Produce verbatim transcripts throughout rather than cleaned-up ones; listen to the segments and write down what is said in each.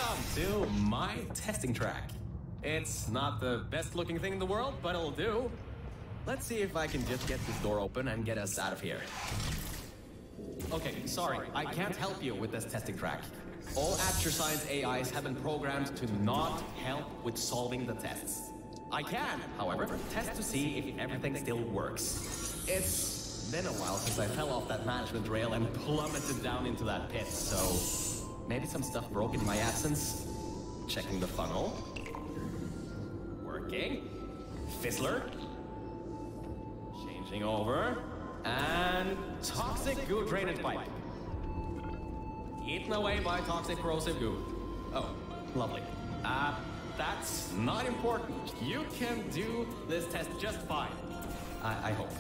Welcome to my testing track. It's not the best looking thing in the world, but it'll do. Let's see if I can just get this door open and get us out of here. Okay, sorry, I can't help you with this testing track. All Astroscience A Is have been programmed to not help with solving the tests. I can, however, test to see if everything still works. It's been a while since I fell off that management rail and plummeted down into that pit, so maybe some stuff broke in my absence. Checking the funnel. Working. Fizzler. Changing over. And toxic goo drainage pipe. Eaten away by toxic corrosive goo. Oh, lovely. Uh, that's not important. You can do this test just fine. I, I hope.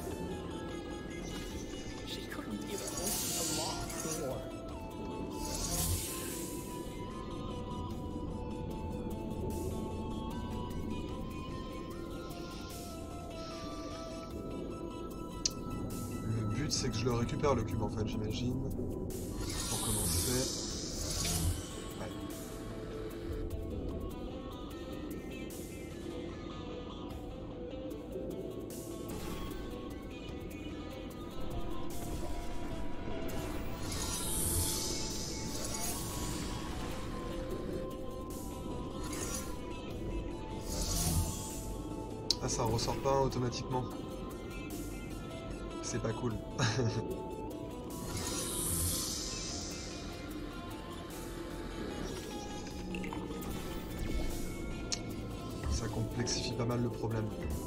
She couldn't even open a locked door. Le but, c'est que je le récupère le cube en fait, j'imagine. Pour commencer. Ouais. Ah, ça ressort pas automatiquement. C'est pas cool. Ça complexifie pas mal le problème.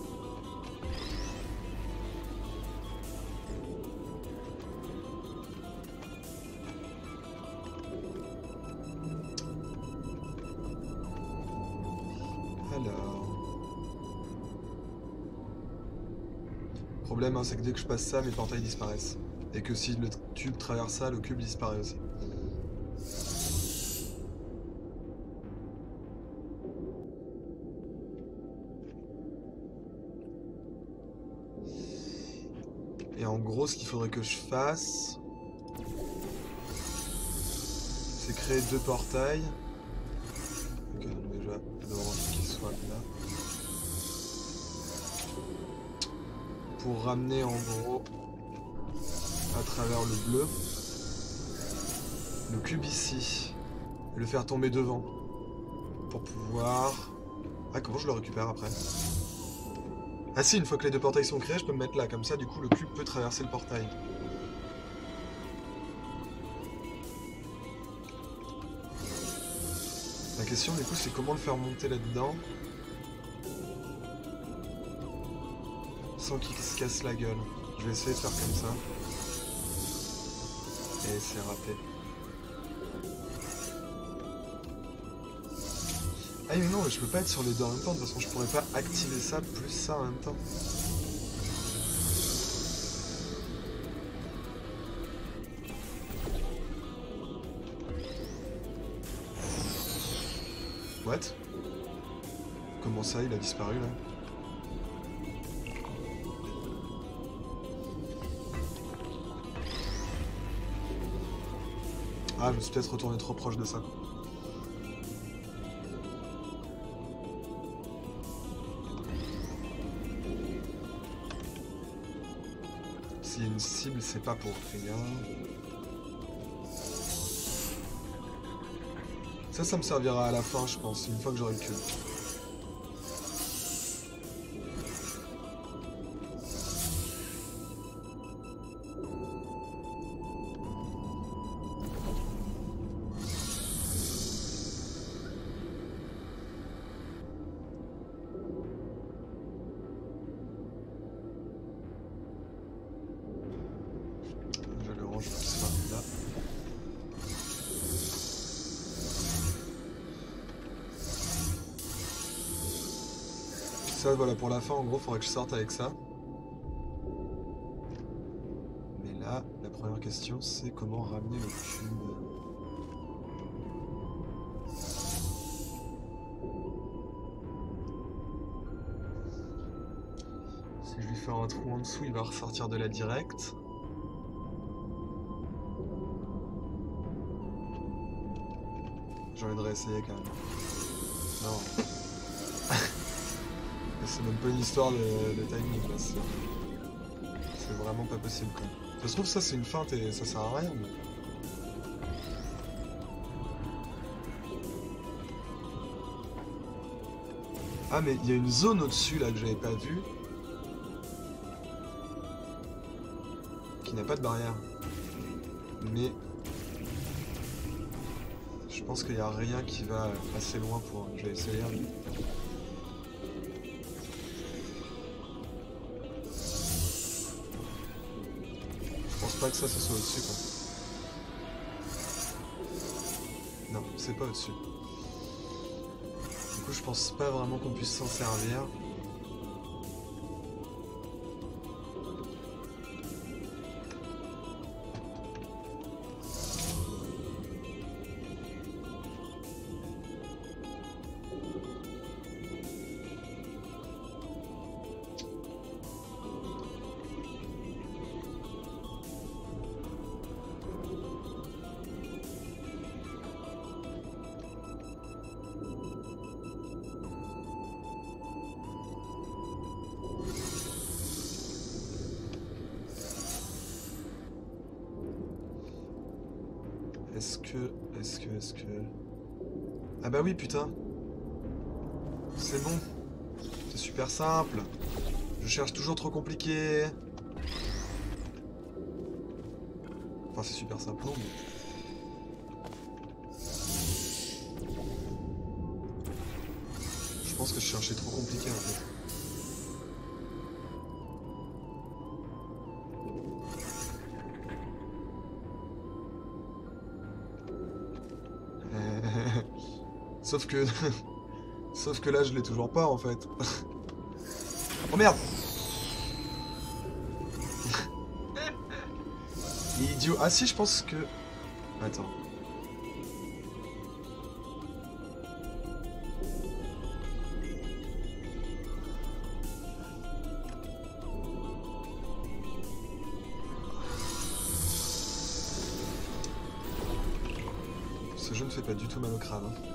Alors... Le problème, hein, c'est que dès que je passe ça, mes portails disparaissent. Et que si le tube traverse ça, le cube disparaît aussi. Et en gros, ce qu'il faudrait que je fasse, c'est créer deux portails. Ok, déjà, d'abord qu'ils soient là. Pour ramener en gros à travers le bleu le cube ici et le faire tomber devant pour pouvoir... Ah, comment je le récupère après? Ah si, une fois que les deux portails sont créés, je peux me mettre là, comme ça du coup le cube peut traverser le portail. La question du coup c'est comment le faire monter là-dedans sans qu'il se casse la gueule. Je vais essayer de faire comme ça. Et c'est raté. Ah mais non, je peux pas être sur les deux en même temps, de toute façon je pourrais pas activer ça plus ça en même temps. What? Comment ça, il a disparu là? Ah, je me suis peut-être retourné trop proche de ça. S'il y a une cible, c'est pas pour rien. Ça, ça me servira à la fin, je pense, une fois que j'aurai le cube. Ça, voilà, pour la fin, en gros, il faudrait que je sorte avec ça. Mais là, la première question, c'est comment ramener le cube. Si je lui fais un trou en dessous, il va ressortir de là direct. J'ai envie de réessayer quand même. Non. C'est même pas une histoire de, de timing là. C'est vraiment pas possible quoi. Ça se trouve ça c'est une feinte et ça sert à rien. Mais... Ah mais il y a une zone au-dessus là que j'avais pas vue. Qui n'a pas de barrière. Mais... Je pense qu'il n'y a rien qui va assez loin pour... Je vais essayer. Je pense pas que ça, ce soit au-dessus, quoi. Non, c'est pas au-dessus. Du coup, je pense pas vraiment qu'on puisse s'en servir. Est-ce que... Est-ce que... Est-ce que... Ah bah oui, putain. C'est bon. C'est super simple. Je cherche toujours trop compliqué. Enfin, c'est super simple, non, mais... Je pense que je cherchais trop compliqué, en fait. Sauf que... Sauf que là, je l'ai toujours pas, en fait. Oh merde. Idiot. Ah si, je pense que... Attends. Ce jeu ne fait pas du tout mal au crâne. Hein.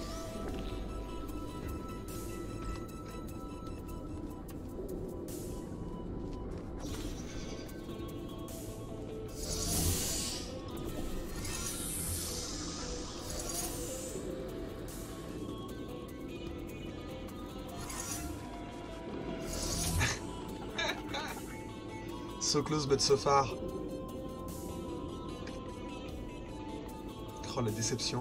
So close but so far. Oh la déception.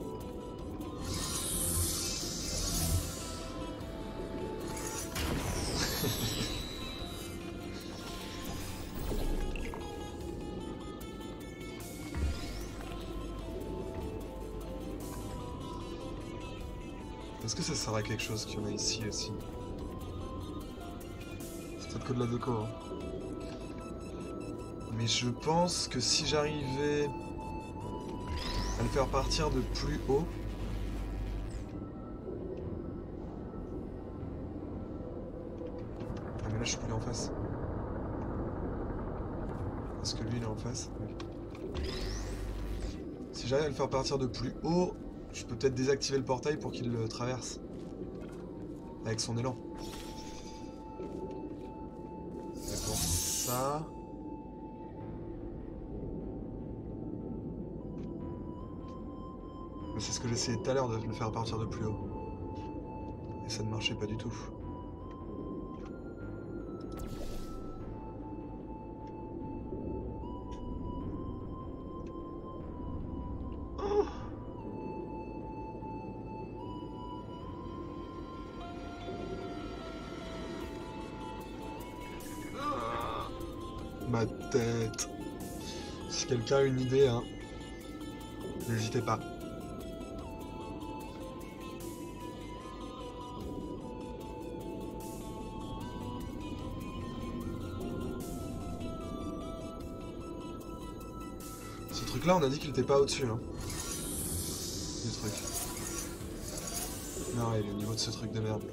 Est-ce que ça sert à quelque chose qu'il y en a ici aussi? C'est peut-être que de la déco. Hein. Mais je pense que si j'arrivais à le faire partir de plus haut... Ah mais là je suis plus en face. Est-ce que lui il est en face? Oui. Si j'arrive à le faire partir de plus haut, je peux peut-être désactiver le portail pour qu'il le traverse. Avec son élan. Et pour ça... C'est ce que j'essayais tout à l'heure de le faire partir de plus haut. Et ça ne marchait pas du tout. Oh Ma tête. Si quelqu'un a une idée, hein, n'hésitez pas. Là on a dit qu'il était pas au-dessus hein. Du truc. Non il est au niveau de ce truc de merde.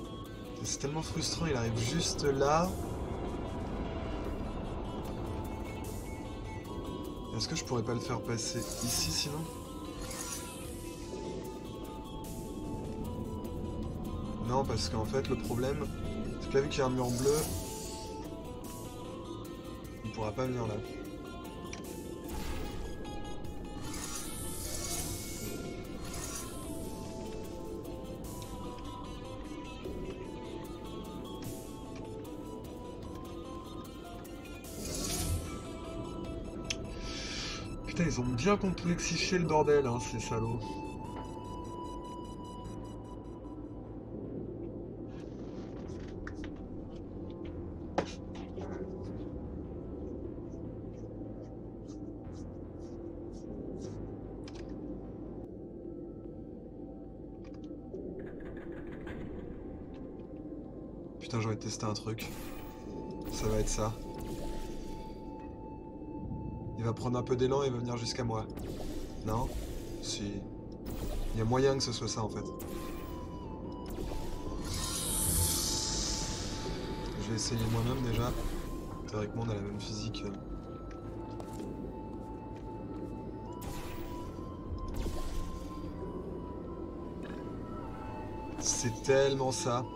C'est tellement frustrant, il arrive juste là. Est-ce que je pourrais pas le faire passer ici sinon? Non, parce qu'en fait le problème, c'est que là vu qu'il y a un mur bleu, il pourra pas venir là. Putain, ils ont bien complexifié le bordel, hein, ces salauds. Putain, j'ai envie de tester un truc. Ça va être ça. Il va prendre un peu d'élan et va venir jusqu'à moi. Non? Si. Il y a moyen que ce soit ça en fait. Je vais essayer moi-même déjà. Théoriquement on a la même physique. C'est tellement ça.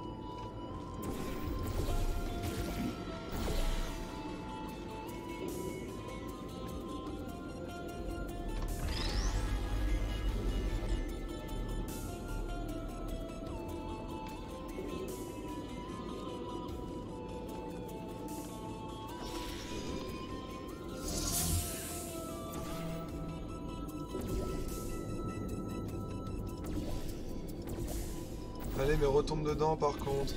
Allez, mais retombe dedans par contre.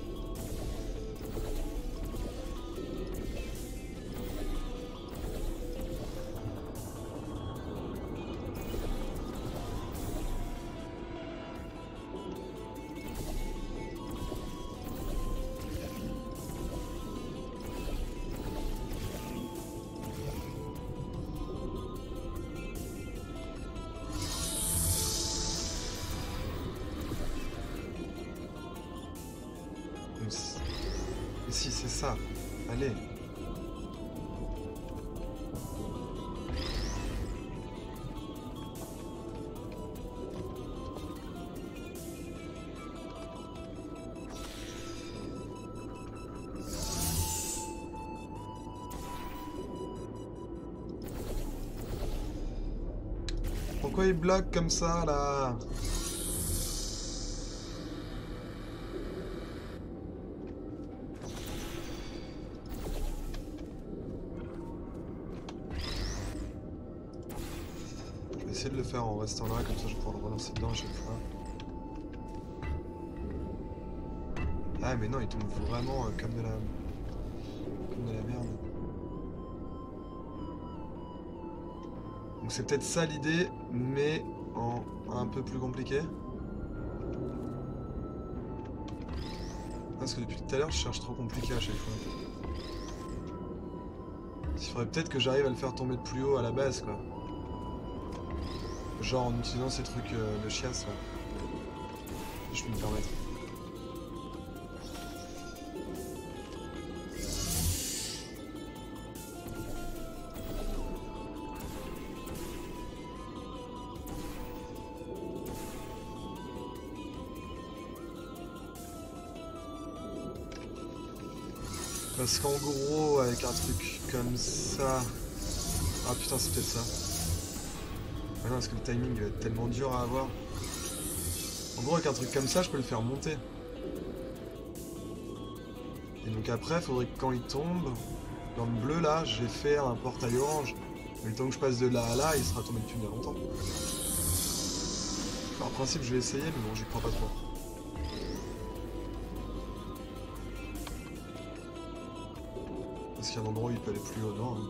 Et si c'est ça, allez. Pourquoi il bloque comme ça là? De le faire en restant là, comme ça je vais pouvoir le relancer dedans à chaque fois. Ah mais non, il tombe vraiment euh, comme de la... comme de la merde. Donc c'est peut-être ça l'idée, mais en un peu plus compliqué. Parce que depuis tout à l'heure je cherche trop compliqué à chaque fois. Il faudrait peut-être que j'arrive à le faire tomber de plus haut à la base quoi. Genre en utilisant ces trucs euh, de chiasse là. Je peux me permettre. Parce qu'en gros, avec un truc comme ça... Ah putain, c'est peut-être ça. Ah non, parce que le timing va être tellement dur à avoir. En gros, avec un truc comme ça, je peux le faire monter. Et donc après, il faudrait que quand il tombe, dans le bleu là, je vais faire un portail orange. Mais le temps que je passe de là à là, il sera tombé depuis bien longtemps. Enfin, en principe, je vais essayer, mais bon, j'y crois pas trop. Parce qu'il y a un endroit où il peut aller plus haut, non hein.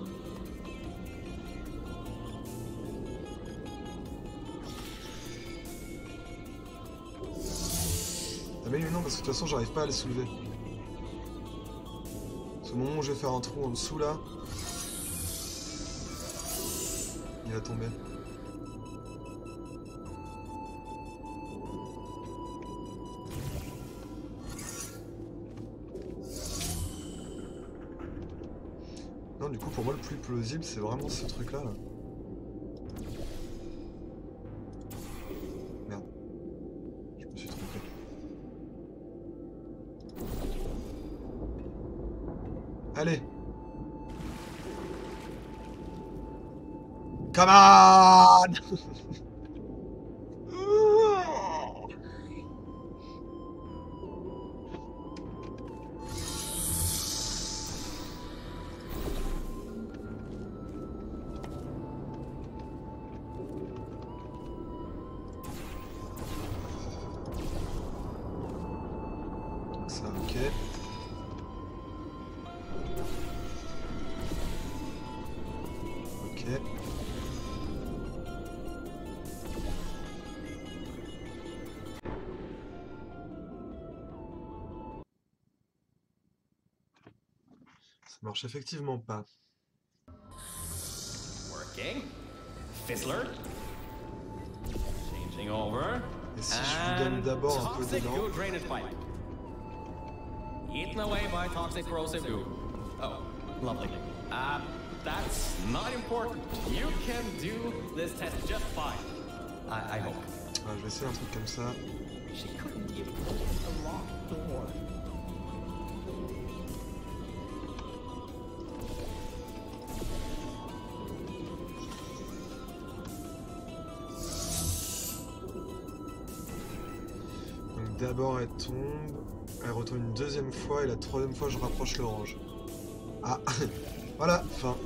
Ah mais non, parce que de toute façon, j'arrive pas à le soulever. Parce qu'au moment où je vais faire un trou en dessous, là, il va tomber. Non, du coup, pour moi, le plus plausible, c'est vraiment ce truc-là. Là. Merde. Je me suis trompé. Allez. Come on. Ça, ok. Ok. Ça marche effectivement pas. Working. Fizzler. Changing over. Et si je lui donne d'abord un peu Toxic d'élan. goo drainage pipe. Eaten away by toxic corrosive goo. Oh, lovely. Uh, that's not important. You can do this test just fine. I, I hope. Ah, je vais essayer un truc comme ça. She couldn't even open the locked door. Donc d'abord elle tombe, elle retourne une deuxième fois et la troisième fois je rapproche l'orange. Ah, voilà, fin.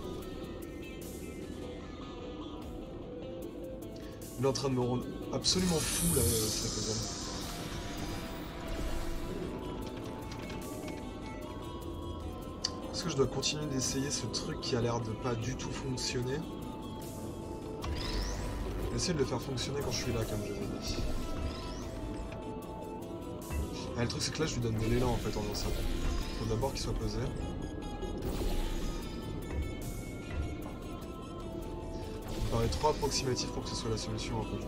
Il est en train de me rendre absolument fou là, ce puzzle. Est-ce que je dois continuer d'essayer ce truc qui a l'air de pas du tout fonctionner? Essayer de le faire fonctionner quand je suis là, comme je l'ai dit. Ah, le truc c'est que là je lui donne de l'élan en fait en faisant ça. Faut d'abord qu'il soit posé. Il me paraît trop approximatif pour que ce soit la solution en fait.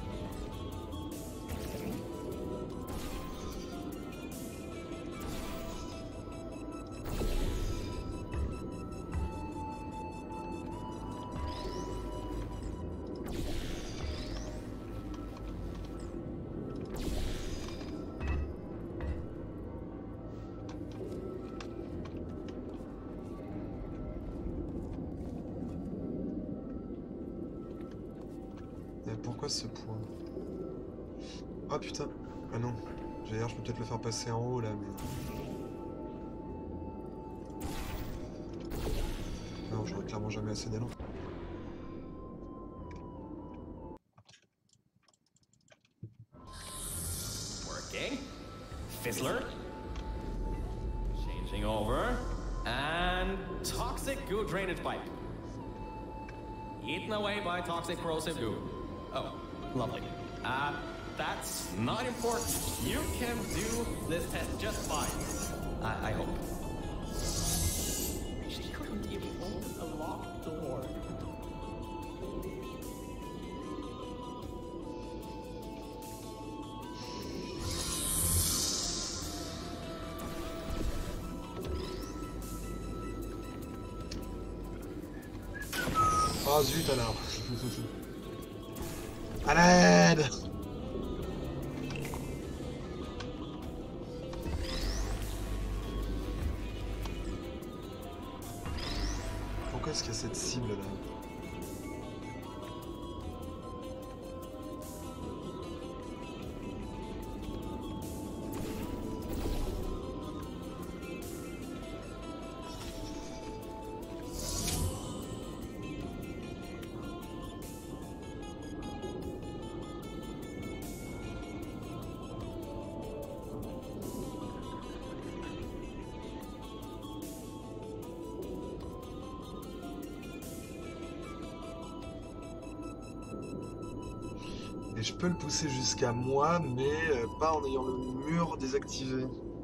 Pourquoi ce point? Ah putain. Ah non. J'allais dire, je peux peut-être le faire passer en haut là, mais... Non, j'aurais clairement jamais assez d'élan. Working. Fizzler. Changing over. And toxic goo drainage pipe. Eaten away by toxic corrosive goo. Oh, lovely. Uh, that's not important. You can do this test just fine. I, I hope. She couldn't even open a locked door. Ah zut alors. À l'aide! Pourquoi est-ce qu'il y a cette cible là? Et je peux le pousser jusqu'à moi, mais euh, pas en ayant le mur désactivé.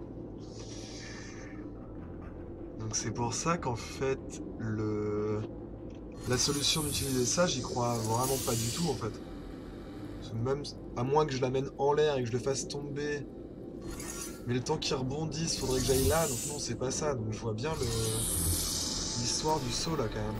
Donc c'est pour ça qu'en fait, le... la solution d'utiliser ça, j'y crois vraiment pas du tout en fait. Parce que même à moins que je l'amène en l'air et que je le fasse tomber, mais le temps qu'il rebondisse, faudrait que j'aille là, donc non, c'est pas ça. Donc je vois bien le... l'histoire l'histoire du saut là quand même.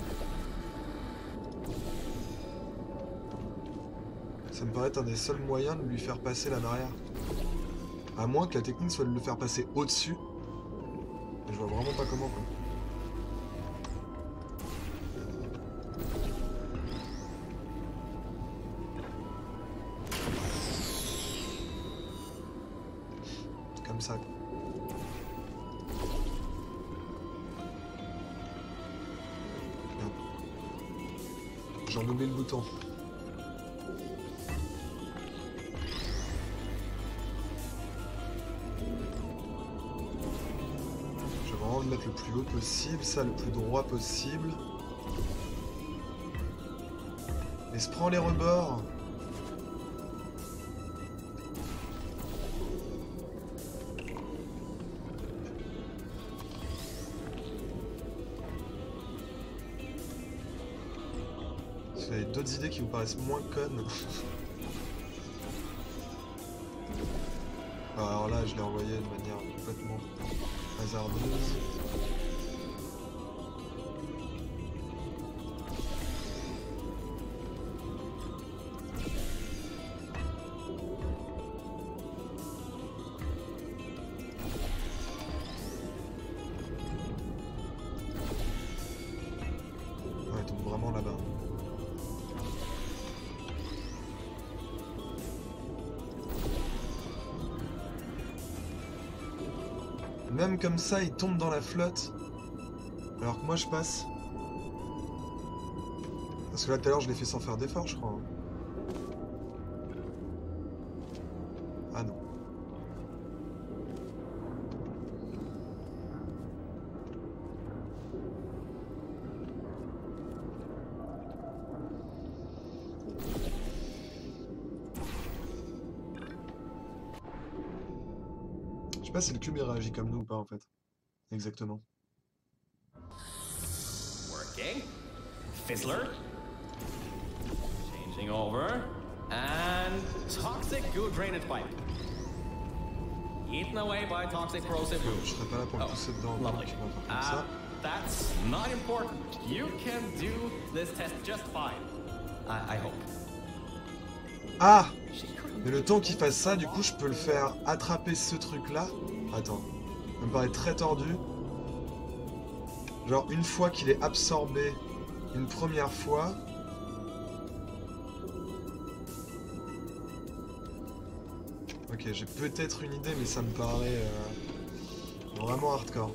Ça me paraît être un des seuls moyens de lui faire passer la barrière. À moins que la technique soit de le faire passer au-dessus. Mais je vois vraiment pas comment quoi. Comme ça. J'en oublie le bouton. Je vais vraiment le mettre le plus haut possible, ça le plus droit possible. Et se prend les rebords. Vous avez d'autres idées qui vous paraissent moins connes. Alors là, je l'ai envoyé de manière complètement hasardeuse. Ouais, il tombe vraiment là-bas. Même comme ça, il tombe dans la flotte. Alors que moi, je passe. Parce que là, tout à l'heure, je l'ai fait sans faire d'effort, je crois. Ah non. Je sais pas si le cube il réagit comme nous ou pas en fait. Exactement. Working. Fizzler. Changing over. And toxic goo drainage pipe. Eaten away by toxic corrosive goo. Je serais pas là pour le pousser dedans. Lovely. Donc, on va faire comme Uh, ça. that's not important. You can do this test just fine. I, I hope. Ah! She couldn't. Mais le temps qu'il fasse ça, du coup, je peux le faire attraper ce truc-là. Attends. Ça me paraît très tordu. Genre, une fois qu'il est absorbé une première fois... Ok, j'ai peut-être une idée, mais ça me paraît euh, vraiment hardcore.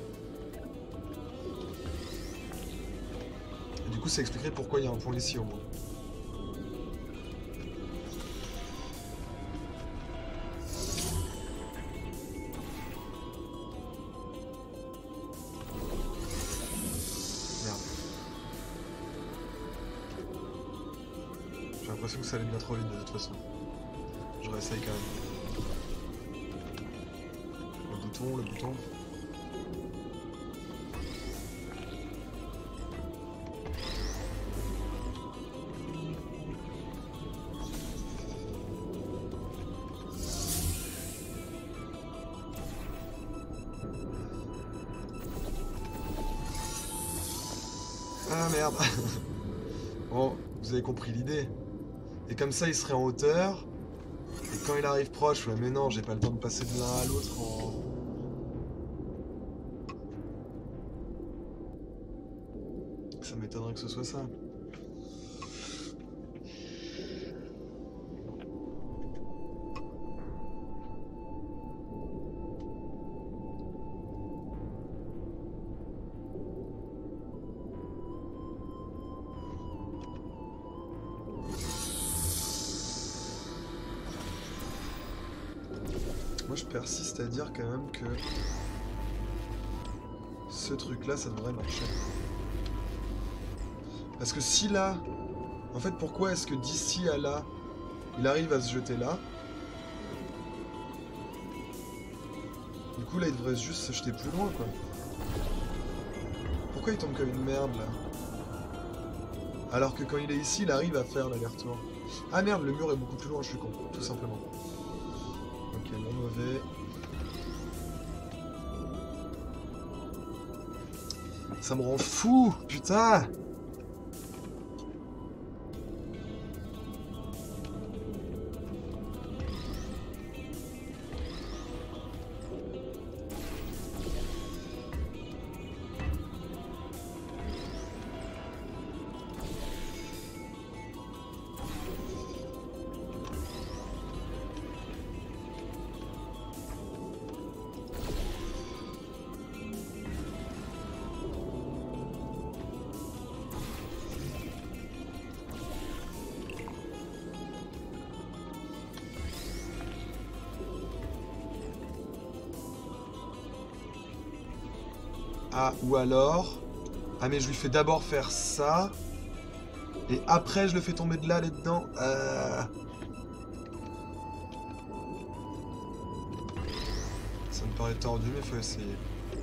Et du coup, ça expliquerait pourquoi il y a un pont ici, au moins. J'ai l'impression que ça allait bien trop vite de toute façon. Je réessaye quand même. Le bouton, le bouton. Ah merde. Bon, vous avez compris l'idée. Et comme ça, il serait en hauteur. Et quand il arrive proche, ouais, mais non, j'ai pas le temps de passer de l'un à l'autre en... Ça m'étonnerait que ce soit ça. Moi je persiste à dire quand même que ce truc là ça devrait marcher. Parce que si là, en fait pourquoi est-ce que d'ici à là, il arrive à se jeter là? Du coup là il devrait juste se jeter plus loin quoi. Pourquoi il tombe comme une merde là? Alors que quand il est ici il arrive à faire l'aller-retour. Ah merde, le mur est beaucoup plus loin, je suis con, tout simplement. Ok, mon mauvais. Ça me rend fou, putain. Ah, ou alors... Ah, mais je lui fais d'abord faire ça. Et après, je le fais tomber de là, là-dedans. Euh... Ça me paraît tordu, mais faut essayer.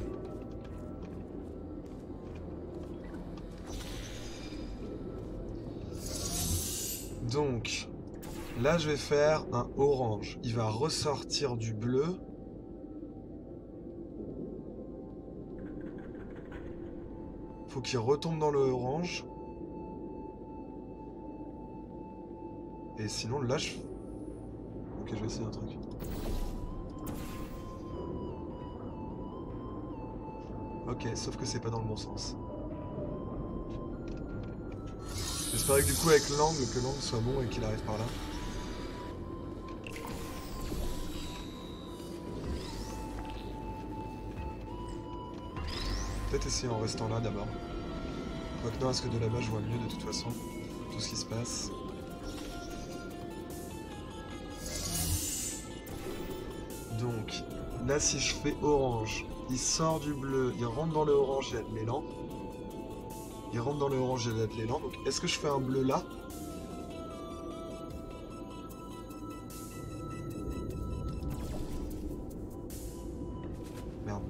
Donc... Là, je vais faire un orange. Il va ressortir du bleu. Faut qu'il retombe dans le orange. Et sinon, là, je... Ok, je vais essayer un truc. Ok, sauf que c'est pas dans le bon sens. J'espère que du coup, avec l'angle, que l'angle soit bon et qu'il arrive par là. Peut-être essayer en restant là d'abord. Quoique non, parce que de là-bas je vois mieux de toute façon tout ce qui se passe. Donc, là si je fais orange, il sort du bleu, il rentre dans le orange, il y a de l'élan. Il rentre dans le orange, il y a de l'élan. Donc est-ce que je fais un bleu là? Merde.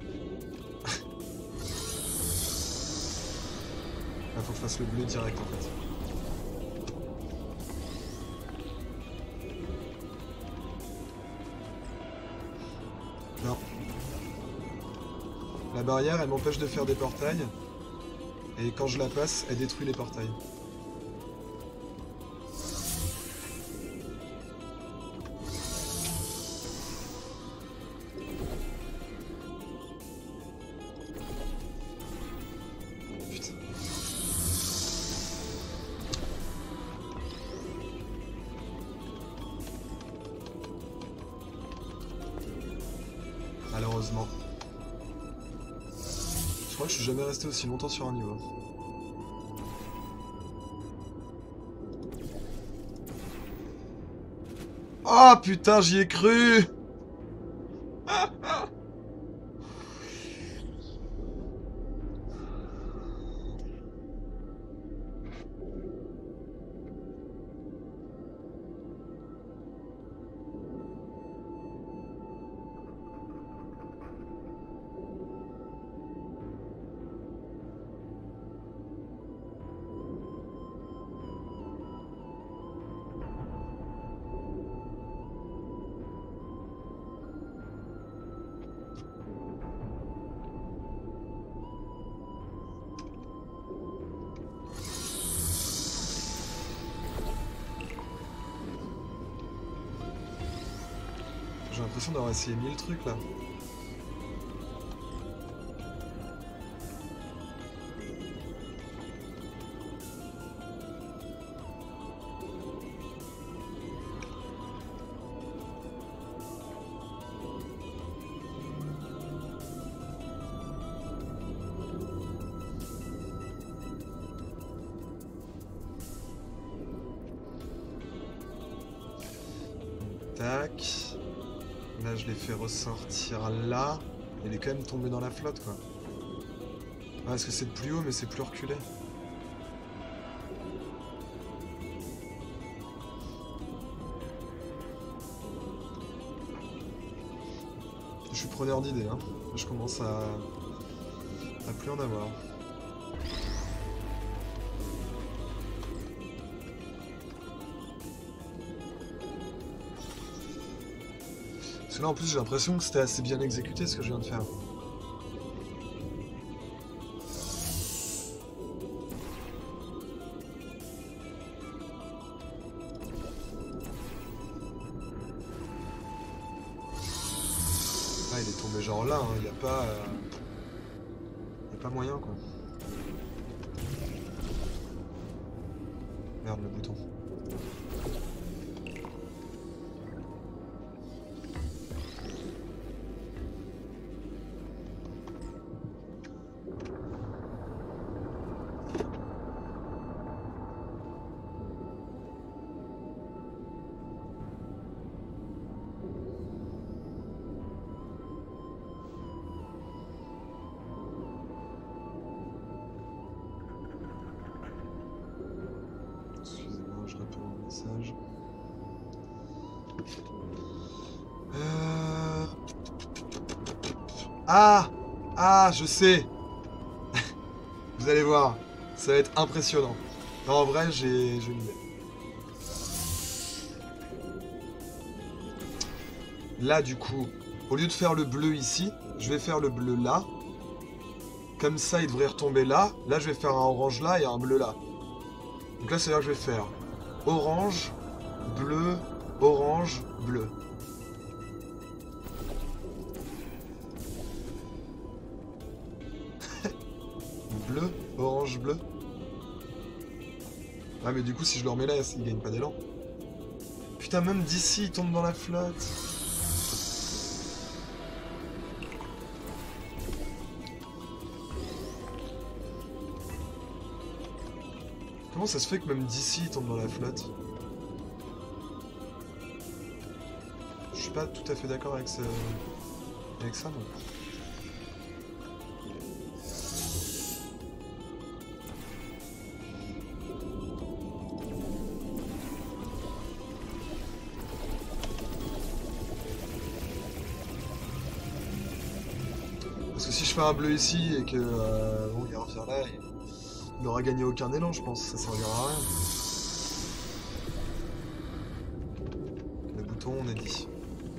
Là faut que je fasse le bleu direct en fait. Non. La barrière elle m'empêche de faire des portails. Et quand je la passe, elle détruit les portails. Putain. Malheureusement. Je crois que je suis jamais resté aussi longtemps sur un niveau. Oh putain, j'y ai cru! J'ai l'impression d'avoir essayé mille trucs là. Tac. Là, je l'ai fait ressortir là. Il est quand même tombé dans la flotte, quoi. Ah, parce que c'est plus haut, mais c'est plus reculé. Je suis preneur d'idées, hein. Je commence à... à plus en avoir. Parce que là en plus j'ai l'impression que c'était assez bien exécuté ce que je viens de faire. Ah, il est tombé genre là, il hein, n'y a pas... Euh... Y a pas moyen, quoi. Merde, le bouton. Euh... Ah Ah, je sais. Vous allez voir, ça va être impressionnant. Non, en vrai, j'ai j'ai une idée. Là, du coup, au lieu de faire le bleu ici, je vais faire le bleu là. Comme ça, il devrait retomber là. Là, je vais faire un orange là et un bleu là. Donc là, c'est-à-dire que je vais faire orange, bleu, orange, bleu. Bleu, orange, bleu. Ah mais du coup si je le remets là, il gagne pas d'élan. Putain, même d'ici il tombe dans la flotte. Comment ça se fait que même d'ici il tombe dans la flotte? Je suis pas tout à fait d'accord avec, ce... avec ça non. Parce que si je fais un bleu ici et que euh, bon, il revient là, il n'aura gagné aucun élan, je pense, ça servira à rien. Le bouton, on a dit.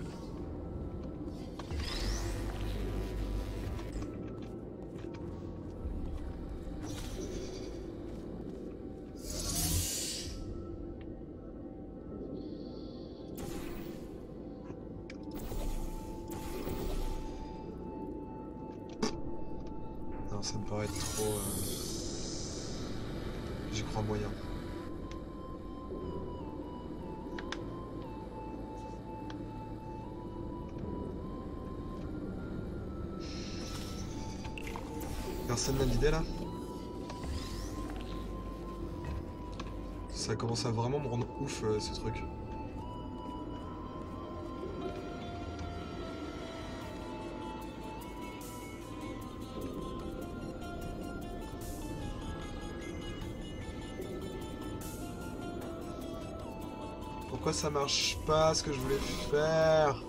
Ça me paraît trop... Euh... J'y crois moyen. Personne n'a d'idée là? Ça commence à vraiment me rendre ouf euh, ce truc. Pourquoi ça marche pas ce que je voulais faire?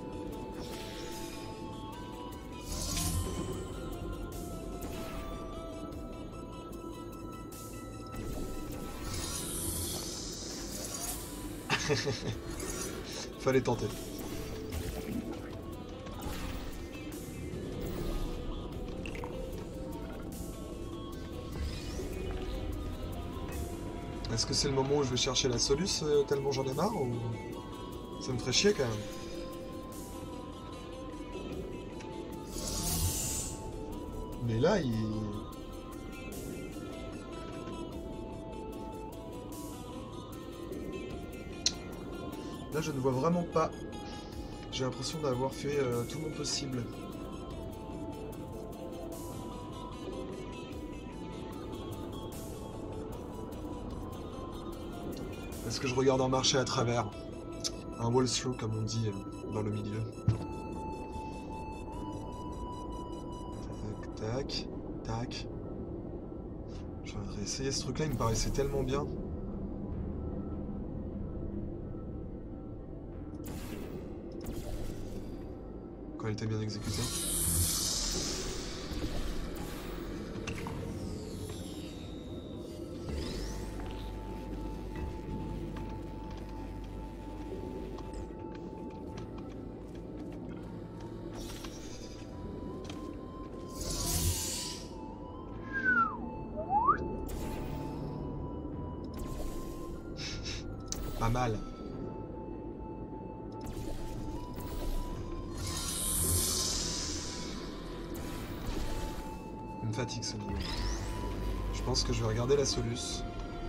Fallait tenter. Est-ce que c'est le moment où je vais chercher la soluce euh, tellement j'en ai marre ou... Ça me ferait chier quand même. Mais là, il... Là, je ne vois vraiment pas. J'ai l'impression d'avoir fait euh, tout mon possible. Est-ce que je regarde un marché à travers? Un wall through, comme on dit euh, dans le milieu. Tac, tac, tac. Je vais réessayer ce truc-là, il me paraissait tellement bien. Quand il était bien exécuté. Pas mal. me fatigue ce niveau. Je pense que je vais regarder la Solus.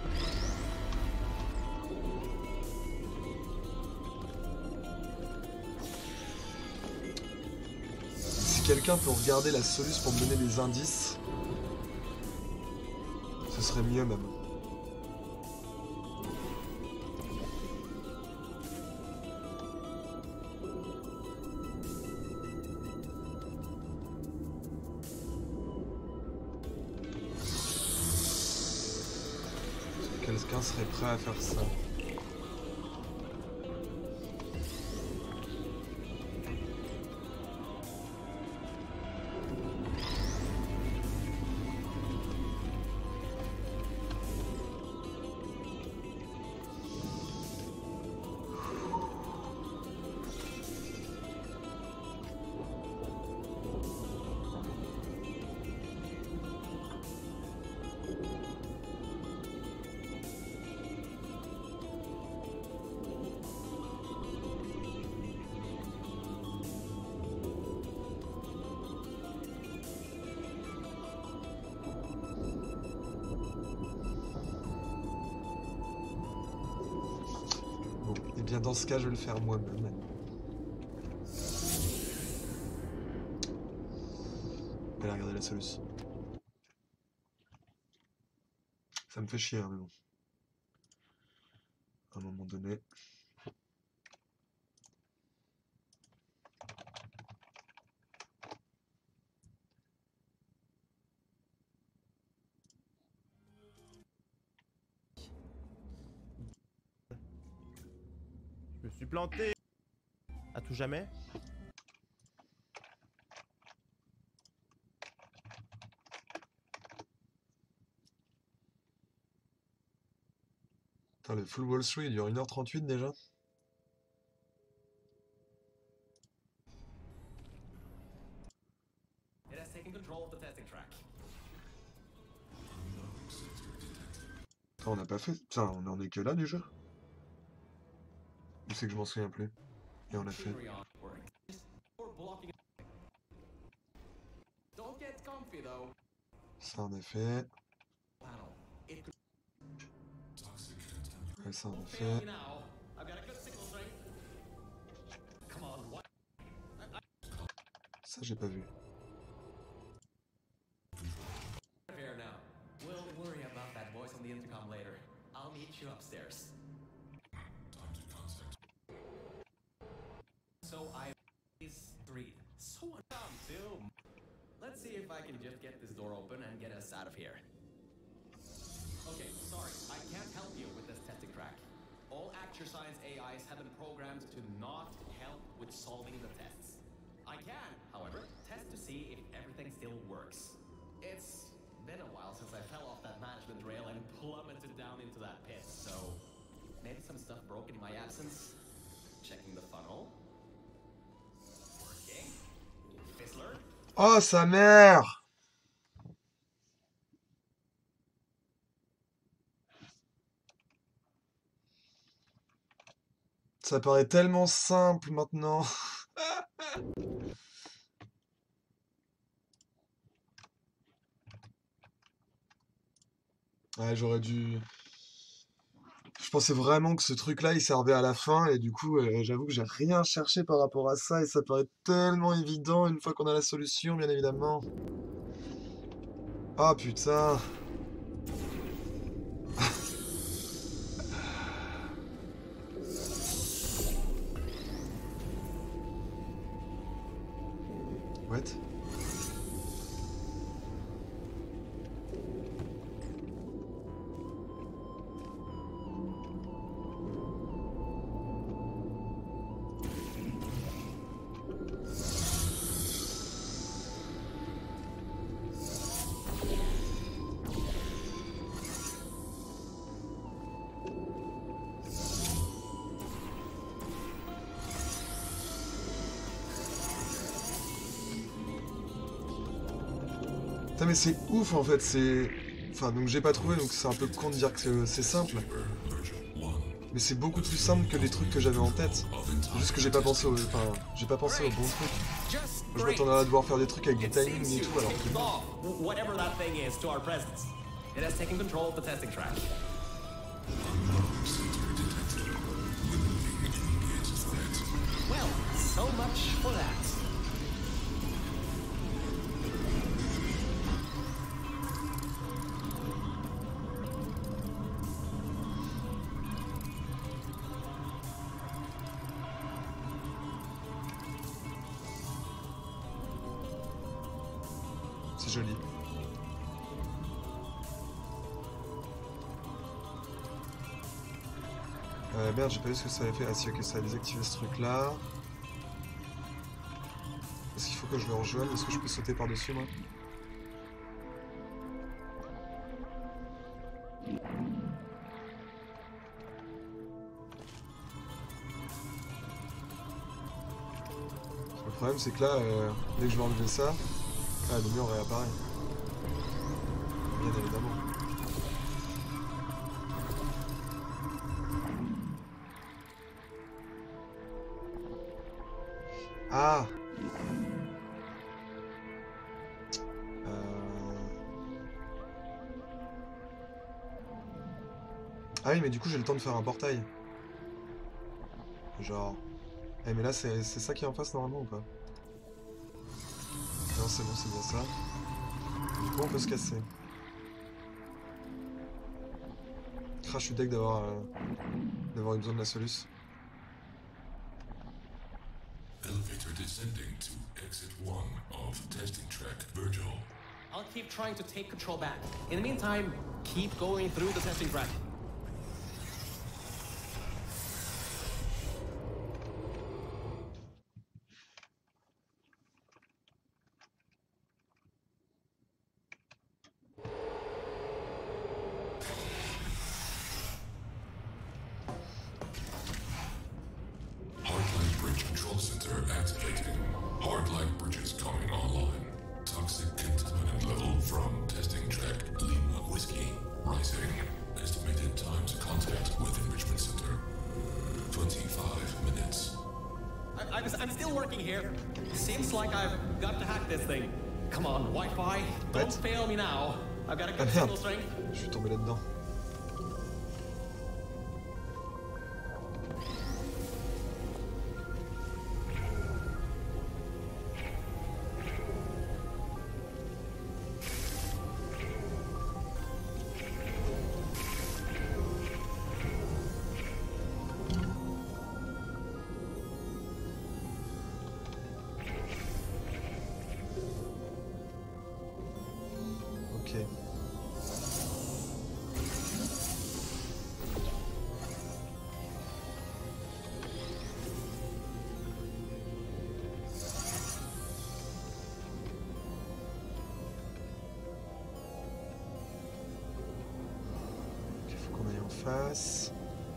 Si quelqu'un peut regarder la Solus pour me donner des indices, ce serait mieux même. Quelqu'un serait prêt à faire ça. Bien, dans ce cas, je vais le faire moi-même. Je vais aller regarder la solution. Ça me fait chier, hein, mais bon. À un moment donné. Je me suis planté. À tout jamais. Putain, le full Wall Street il dure une heure trente-huit déjà. It has taken control of the testing track. Putain, on n'a pas fait. Putain, on en est que là déjà. Je sais que je m'en souviens plus. Et on l'a fait. Ça en a fait. Ouais, ça en a fait. Ça j'ai pas vu. So I is three. So dumb too. Let's see if I can just get this door open and get us out of here. Okay, sorry, I can't help you with this testing track. All Acture Science A Is have been programmed to not help with solving the tests. I can, however, test to see if everything still works. It's been a while since I fell off that management rail and plummeted down into that pit, so maybe some stuff broke in my absence. Checking the funnel. Oh, sa mère! Ça paraît tellement simple maintenant. Ouais, j'aurais dû... Je pensais vraiment que ce truc-là, il servait à la fin, et du coup, euh, j'avoue que j'ai rien cherché par rapport à ça, et ça paraît tellement évident une fois qu'on a la solution, bien évidemment. Ah, putain. What? Putain, mais c'est ouf en fait, c'est... Enfin, donc j'ai pas trouvé, donc c'est un peu con de dire que c'est simple. Mais c'est beaucoup plus simple que les trucs que j'avais en tête. C'est juste que j'ai pas pensé au... Enfin, j'ai pas pensé au bon truc. Je Great. m'attendais à devoir faire des trucs avec du It timing seems et you tout alors kicked que... off whatever that thing is to our presence. It has taken control of the testing track. Well, so much for that. C'est joli. Euh, merde, j'ai pas vu ce que ça avait fait. Ah si, ok, ça a désactivé ce truc là. Est-ce qu'il faut que je le rejoigne? Est-ce que je peux sauter par-dessus moi? Le problème c'est que là, euh, dès que je vais enlever ça, ah, le mur réapparaît. Bien évidemment. Ah euh... Ah oui, mais du coup j'ai le temps de faire un portail. Genre... Eh mais là c'est ça qui est en face normalement ou pas? Non c'est bon, c'est bien ça. Du coup on peut se casser. Ah, je suis deg d'avoir euh, d'avoir eu besoin de la soluce. Elevator descending to exit one of testing track, Virgil. I'll keep trying to take control back. In the meantime, keep going through the testing track. Hardline bridge control center activating. Hardline bridges coming online. Toxic contaminant level from testing track Lima Whiskey rising. Estimated time to contact with enrichment center. twenty-five minutes. I, I was, I'm still working here. Seems like I've got to hack this thing. Come on, Wi-Fi, don't What? fail me now. I've got a Ah good merde, signal strength. je suis tombé là-dedans. Ok. Il faut qu'on aille en face.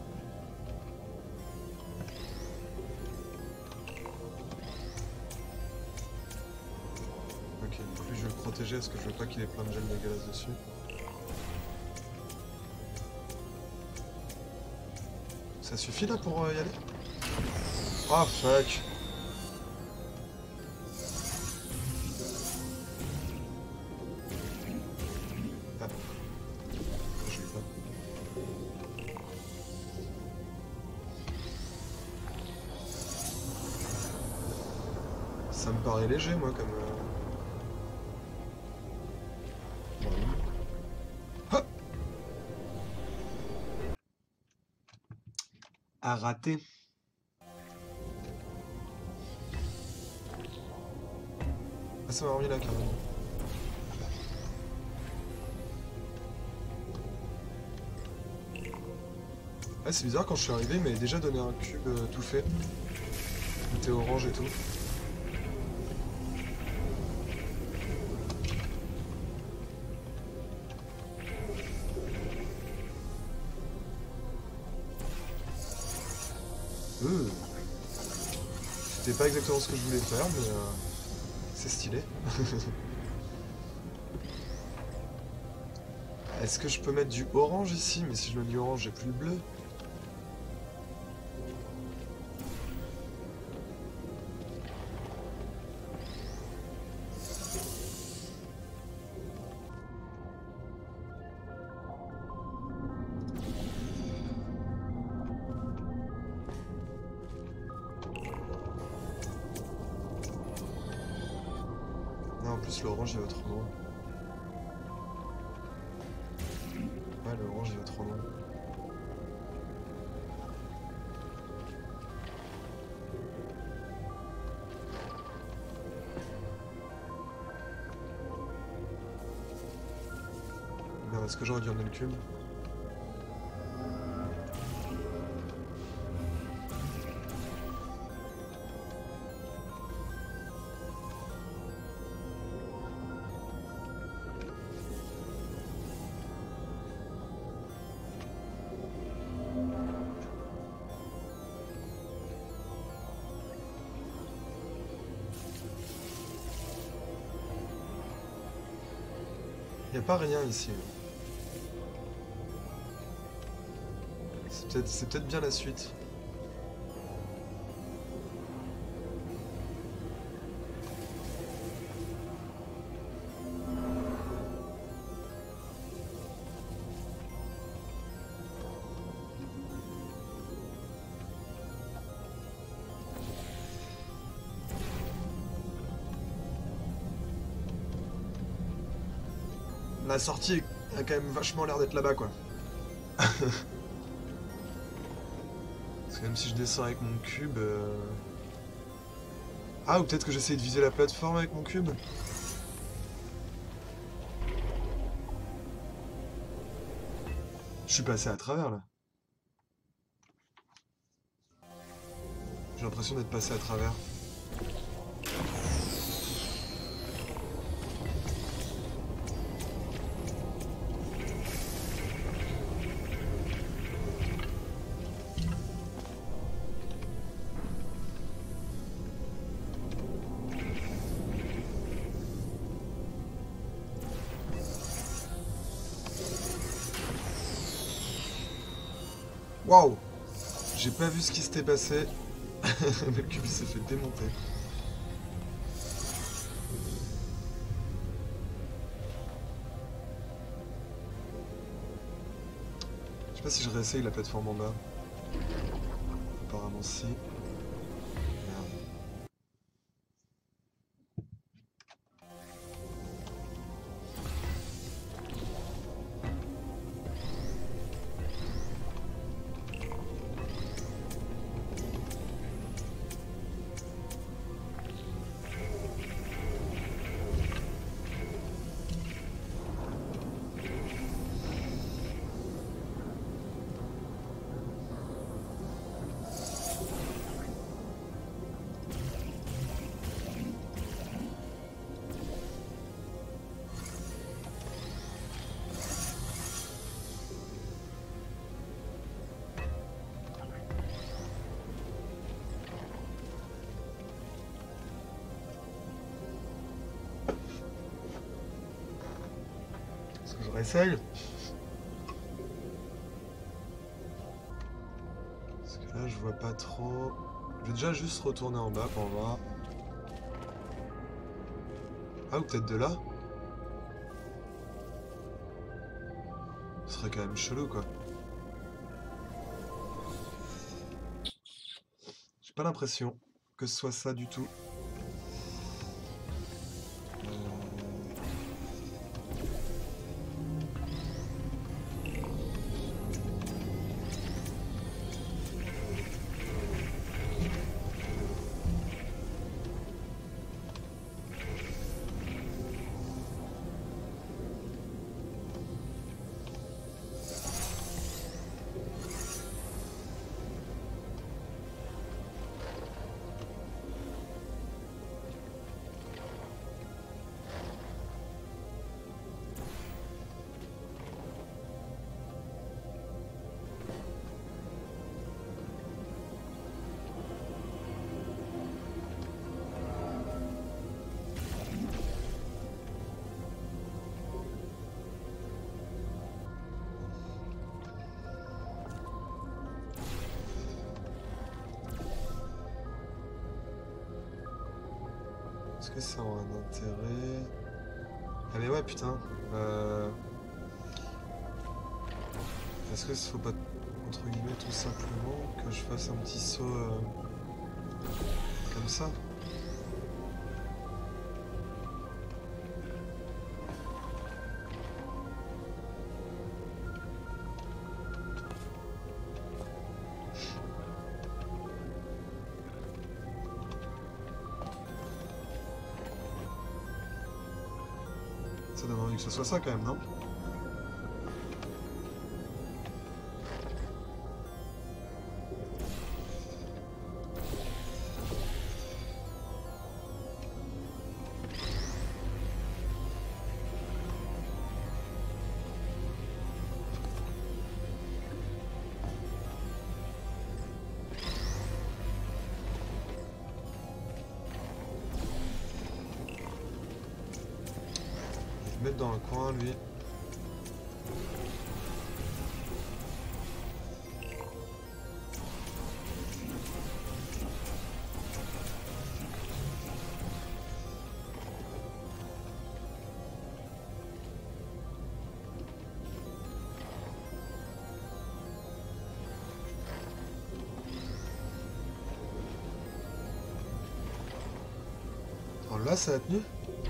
Ok, plus je vais le protéger parce que je veux pas qu'il ait plein de gel dégueulasse dessus. Ça suffit là pour euh, y aller? Oh fuck! Ah. Je l'ai pas. Ça me paraît léger moi comme... euh, à rater. Ah, ça m'a remis là carrément. Ah, c'est bizarre, quand je suis arrivé, il m'avait déjà donné un cube euh, tout fait. Il était orange et tout. Euh. C'était pas exactement ce que je voulais faire, mais euh, c'est stylé. Est-ce que je peux mettre du orange ici? Mais si je mets du orange, j'ai plus le bleu. en plus l'orange il va trop loin. Ouais, l'orange il va trop loin. Merde, est-ce que j'aurais dû emmener le cube? Il n'y a pas rien ici. C'est peut-être c'est peut-être bien la suite. La sortie a quand même vachement l'air d'être là-bas, quoi. Parce que même si je descends avec mon cube... euh... Ah, ou peut-être que j'essaye de viser la plateforme avec mon cube. Je suis passé à travers, là. J'ai l'impression d'être passé à travers. Waouh! J'ai pas vu ce qui s'était passé. Le cube s'est fait démonter. Je sais pas si je réessaye la plateforme en bas. Apparemment si. Merde. Est-ce que je réessaye? Parce que là je vois pas trop... Je vais déjà juste retourner en bas pour voir. Ah, ou peut-être de là? Ce serait quand même chelou, quoi. J'ai pas l'impression que ce soit ça du tout. Est-ce que ça a un intérêt? Ah mais ouais, putain. Euh... Est-ce que faut pas, entre guillemets, tout simplement que je fasse un petit saut euh... comme ça? Ça donne envie que ce soit ça quand même, non? Mettre dans un coin lui. Alors là ça a tenu.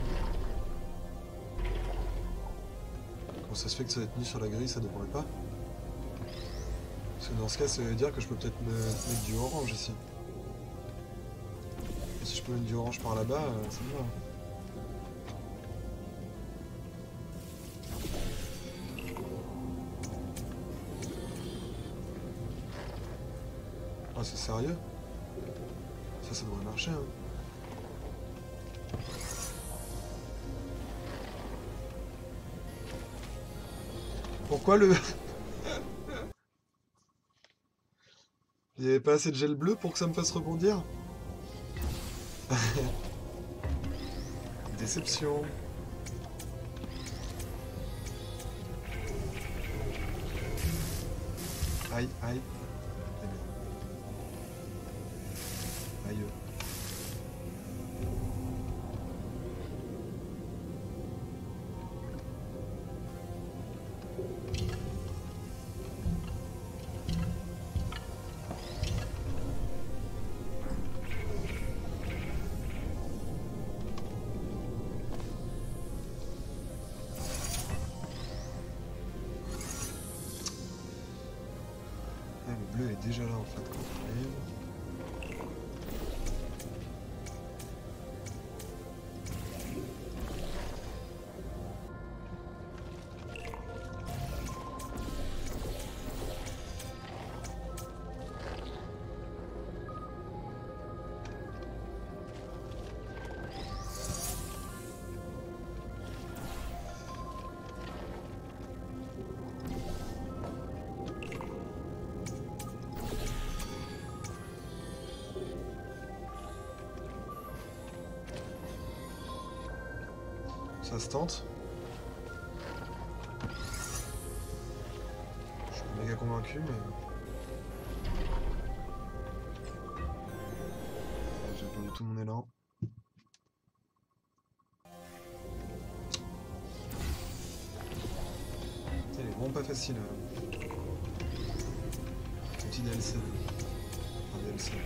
Ça se fait que ça va être mis sur la grille, ça devrait pas. Parce que dans ce cas, ça veut dire que je peux peut-être me mettre du orange ici. Et si je peux mettre du orange par là-bas, ça me va. Ah, c'est sérieux? Ça, ça devrait marcher, hein. Pourquoi le... Il n'y avait pas assez de gel bleu pour que ça me fasse rebondir? Déception. Aïe, aïe. Eh bien. Aïe. Le bleu est déjà là en fait quand on arrive. Ça se tente. Je suis méga convaincu, mais... J'ai perdu tout mon élan. Il est vraiment pas facile. Euh... Petit D L C. Un D L C.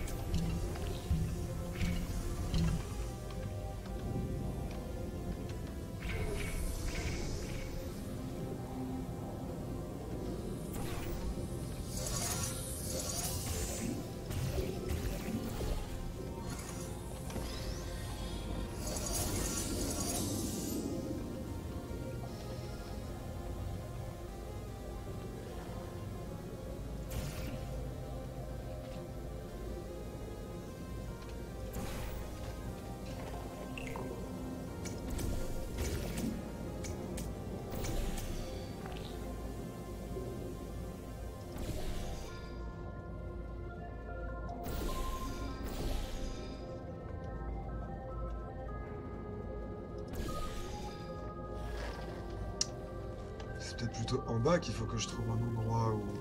C'est peut-être plutôt en bas qu'il faut que je trouve un endroit où...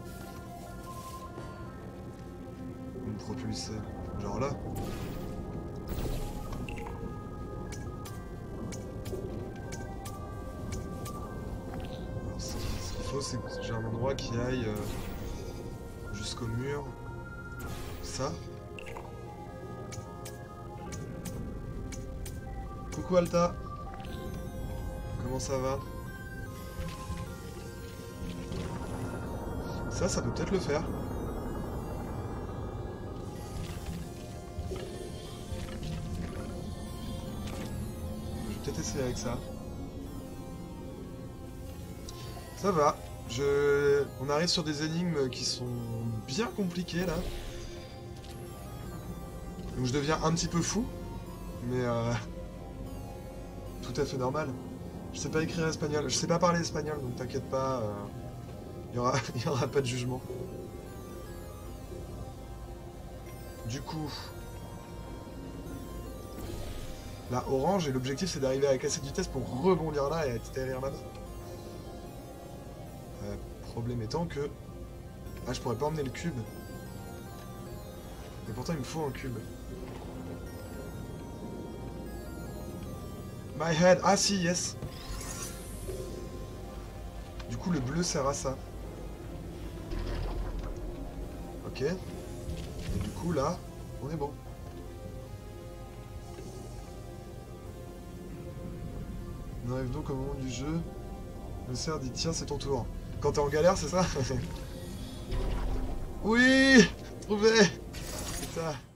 où me propulser. Genre là. Alors, ce qu'il faut, c'est que j'ai un endroit qui aille euh, jusqu'au mur. Ça. Coucou Alta. Comment ça va? Ça, ça peut peut-être le faire. Je vais peut-être essayer avec ça. Ça va. Je... On arrive sur des énigmes qui sont bien compliquées là. Donc je deviens un petit peu fou. Mais euh... tout à fait normal. Je sais pas écrire espagnol. Je sais pas parler espagnol, donc t'inquiète pas. Euh... Il y aura... Il y aura pas de jugement. Du coup... Là, orange, et l'objectif c'est d'arriver à la cassette du test pour rebondir là et atterrir là-bas. Euh, problème étant que... Ah, je pourrais pas emmener le cube. Et pourtant il me faut un cube. My head. Ah si, yes. Du coup le bleu sert à ça. Ok. Et du coup là, on est bon. On arrive donc au moment du jeu. Le cerf dit tiens c'est ton tour. Quand t'es en galère c'est ça? Oui. Trouvé. C'est ça.